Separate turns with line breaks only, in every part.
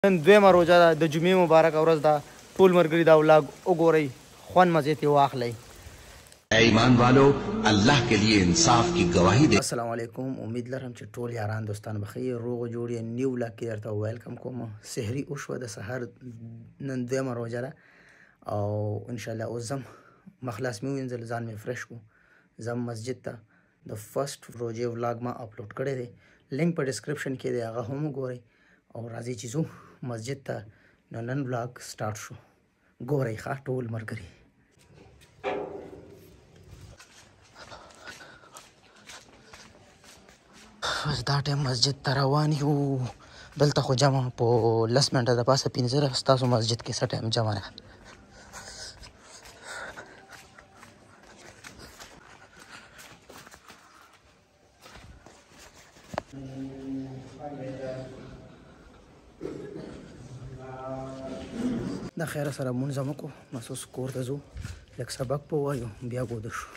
نن دویمه روژه ده د جمعې مبارکه ورځ ده ټول ملګري دا ولاګ وګورئ خوند مزې ترې واخلئ
ایمان والو الله के लिए इंसाफ की गवाही दे
السلام علیکم امید لرم چې ټول یاران دوستان بخیر روغ جوړ یې نیو ولاګ کې درته ویلکم کوم سحري وشوه د سحر نن دویمه روژه ده او انشاءالله اوس ځم مخلاص مې ووینځل ځان مې فرش کو ځم مسجد ته د فرست روژې ولاګ ما اپلوډ کړی دی لینک په ډسکرپشن کې دی هغه هم وګورئ او راځئ چې ځو مسجد ته نو نن ولاګ سټارټ شو ګورئ ښه ټول ملګري دا ټایم مسجد ته روان یو دلته خو جمع په 10 منټه د پاسه 15 ستاسو مسجد کې څه ټایم جمع ده د خیره سره مونځ هم وکړو بس اوس کور ته ځو لږ سبق به ووایو بیا ګوده شو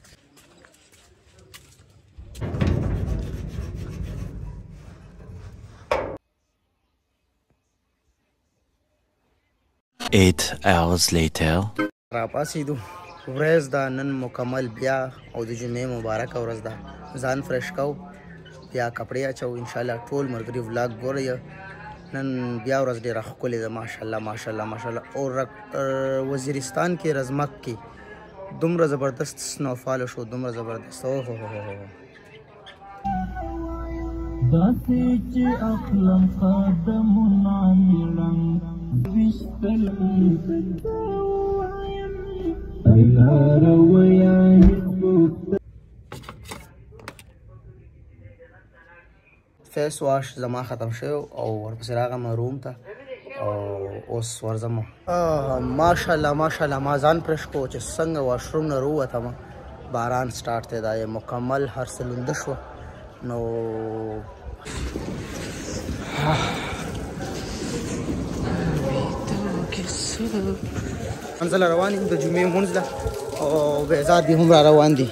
Eight hours later.
راپاسېدو ورځ ده نن مکمل بیا او د جمعې مبارکه ورځ ده ځان فرش کو بیا کپړې اچو انشاءالله ټول ملګري ولاګ ګورئ نن بیا ورځ ډېره ښکلې ده ماشاءالله ماشاءالله ماشاءالله او وزیرستان کې رزمک کې دومره زبردست سنوفال شو دومره زبردست اوه
داسې چې اخلم قدمونه میړم ویشتل ایلاره ویانې
فیس واش زما ختم شوی او ورپسې راغم روم ته او اوس ورځم ماشاءالله ماشاءالله ما ځان فرش کو چې څنګه واشروم نه راووتم باران سټارټ دی دا مکمل هر څه لونده شوه نو منزل روان یم د جمعې مونځ ده او بهزاد دي هم را روان دي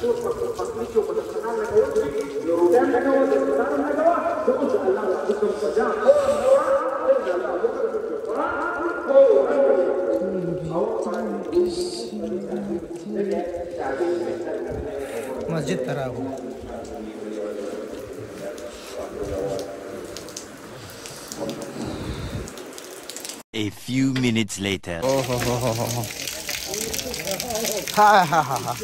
مسجد ته راغلو
A few minutes later.
Oh, ha ha ha ha.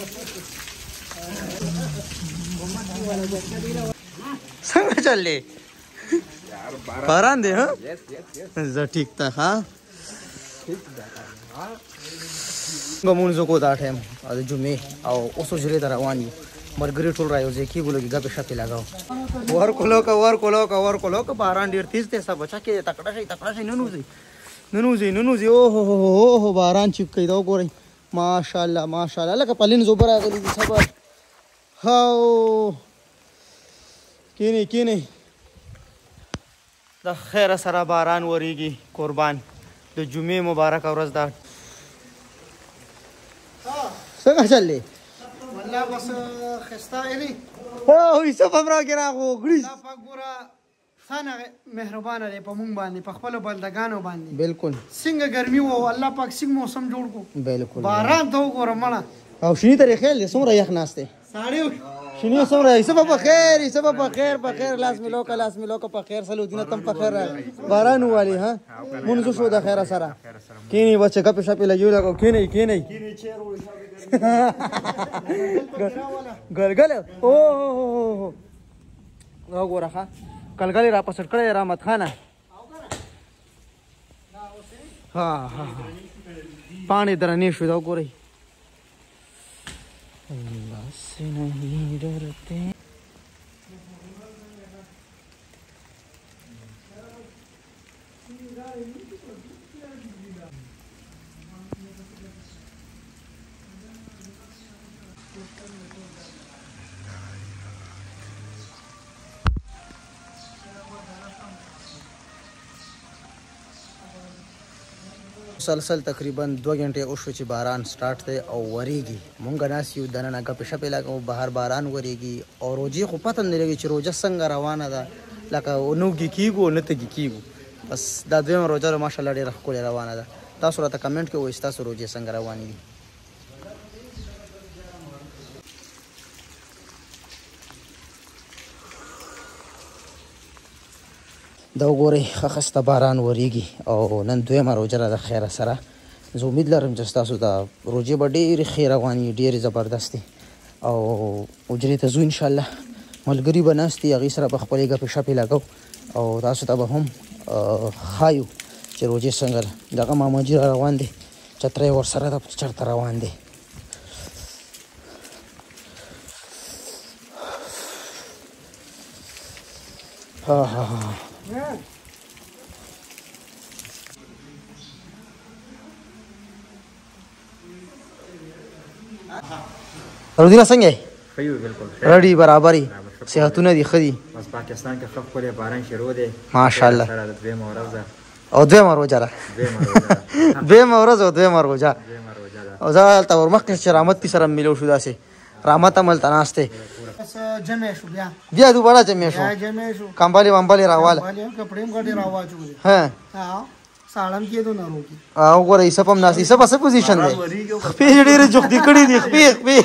څنګه چلې باران دی ها زه ټیک ته ها مونځ کو دا ټایم د جمعې او اوس حجرې ته روان یو ملګري ټول را یو ځای کېږو لږ ګپې شپې لګاو ور کولو که باران ډېر تیز دی سبا چا کې تکړه شئ ننوځئ اوهو باران چیپ کوي دا وګورئ ماشاءالله ماشاءالله لکه پلین زوبه راغلي دي صبر هاو کینئ د خیره سره باران وریږي قربان د جمعې مبارکه ورځ ده څنګه چلې
والله بس خسته الی
او یوسف هم راکې راغو ګړي
الله پاک ګوره څنګه مهربانه دی په مونږ باندې په خپلو بندګانو باندې
بالکل
څنګه ګرمي و الله پاک څنګه موسم جوړ کو
بالکل
باران ته وګوره مړه
او شینی ته خیال دی څومره یخ ناست دی
ساړی
شینی څومره یوسف په خیر لاس ملو که په خیر سلو دینه تم په خیر باران والی ها مونږ شو د خیره سره کینی بچه ګپې شپې لګیو لګو کینی ګلګل اوه وګوره ښه کلګلې را پسټ کړی رحمت خانه ها پاڼې درنې شو دا وګورئ الله سے نہیں ڈرتے مسلسل تقریبا 2 غنټې وشو چې باران سٹارټ دی او وریږي مونږ ناس یو دننه ګپې شپې لګو بهر باران وریږي او روجي خو پته نه لګي چې روجه څنګه روانه ده لکه نوږي کیږو نه تګي کیږو بس دا دویمه روژه ده ماشاءالله ډېره ښکلې روانه ده. تاسو راته کمنټ کې وایئ ستاسو روژې څنګه روانې دي. دا وګورئ ښه ښایسته باران ورېږي او نن دویمه روژه ده د خیره سره. زه امید لرم چې ستاسو د روژې به ډېرې ښې روانې ډېرې زبردست او حجرې ته ځو انشاءالله. ملګري به ناست دي هغې سره به خپلې ګپې شپې لګو او تاسو ته به هم ښایو چې روژې څنګه ده. دغه ماماجي را روان دی چتری ورسره ده چېرته روان دی. رودینا څنګه یې؟
ښه یو بالکل
رډي برابرې صحتونه دي ښه دي؟
بس پاکستان کې ښه ښکلی باران شروع دی
ماشاءالله.
سره د دویمه ورځ ده
او دویمه روژه ده. دویمه ورځ او دویمه روژه
ده
او زه هلته ورمخکې چې رحمت پي سره ملیو شو داسې رحمت هم هلته ناست دی.
بس جمع شو
بیا دوباره جمع شو
جمع شو
کمبلې ومبلې راواله.
کپړې هم غټې راواچولې.
ها
ساړم کېدو نه روکي.
او ګوره یوسف هم ناست. یوسف څه پوزیشن دی؟ خپې یې ډېرې جغدي کړي دي خپې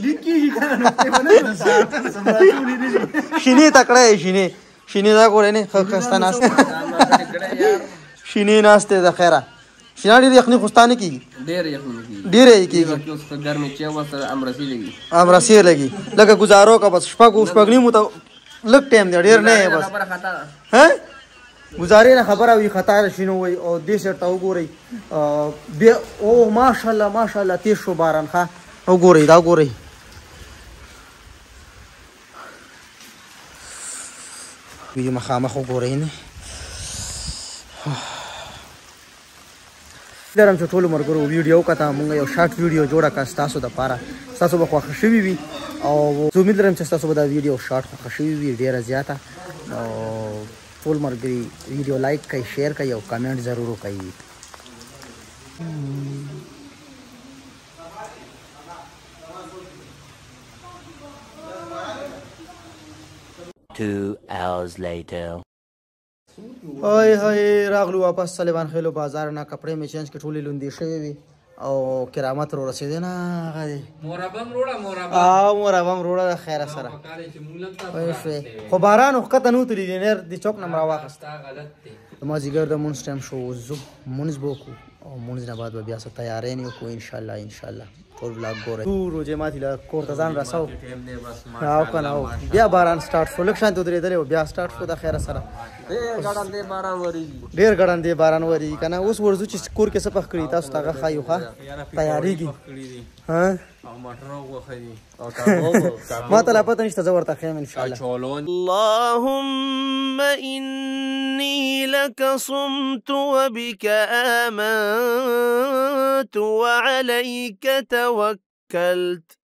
شینې تکړه یې شینې دا ګورې نه ښه ښایسته ناست شینې ناست دی د خیره. شینه ډېرې یخني خو ستا نه کېږي؟ ډېره یې کېږي امرسي لګي لکه ګزارو که بس شپږ نیمو ته لږ ټایم دی ډېر نه یې بس ګزارې نه خبره وي خطا شینو وایي او دې سیټ ته وګورئ بیا او ماشاءالله ماشاءالله تېز شو باران ښه وګورئ دا وګورئ ویډیو مخامخ وګورئ نه لرم چې ټولو ملګرو ویډیو وکته مونږ یو شارټ ویډیو جوړه کړه ستاسو دپاره ستاسو به خوښه شوي وي او زه امید لرم چې ستاسو به دا ویډیو شارټ خوښه شوي وي ډېره زیاته او ټول ملګري ویډیو لایک کوئ شیر کوئ او کمنټ ضرور وکوئ.
Two hours later.
هاي راغلو واپس صلیبان خیلو بازار نه کپړې مې چینج کړې ټولې لوندې شوې وي او کرامت رو رسېدی نه هغه دی مورابم روړه د خیره سره پوه شوې خو باران خو ښکته نه وتلي دي نیر د چوک نه م راواخېست مازدیګر د مونځ ټایم شو ځو مونځ به وکړو او مونځ نه بعد به بیا څه تیاری نه وکړو انشاءالله ټول بلاګ ګورئ روژې ماتې له کور ته ځان رسو او که نه بیا باران سټارټ شو لږ شانتې ودرېدلی و بیا سټارټ شو د خیره سره ډېر ګړندې باران ورېږي که نه اوس ورځو چې کور کې څه پخ کړي تاسو ته هغه ښایو ښه تیارېږي ما ته لا پته نشته زه ورته ښیم انشاءالله. اللهم إني لك صمت وبك آمنت وعليك توكلت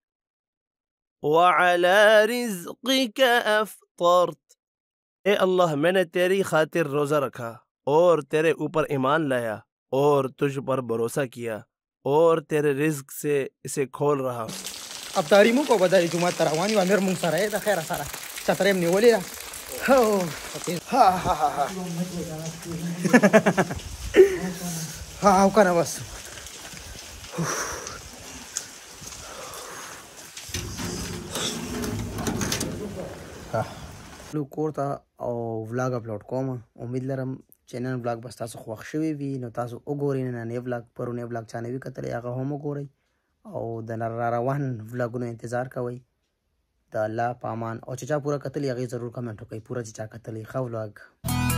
وعلى رزقك أفطرت. اے اللہ میں نے تیری خاطر روزہ رکھا اور تیرے اوپر ایمان لایا اور تجھ پر بھروسہ کیا اور تیرے رزق سے اسے کھول رہا. اب داری مو کو بداری جمعه تروانی و امیر مونږ سره د خیره سره چترې م نیولې ده او که نه بس کور ته او ولاګ اپلوډ کوم امید لرم چې نن ولاګ به ستاسو خوښ شوی وي نو تاسو وګورئ نننی ولاګ پرونی ولاګ چا نه وي کتلی هغه هم وګورئ او د را روان ولاګونو انتظار کوئ د الله په امان او چې چا پوره کتلی هغې ضرور کمنټ وکړئ پوره چې چا کتلی ښه ولاګ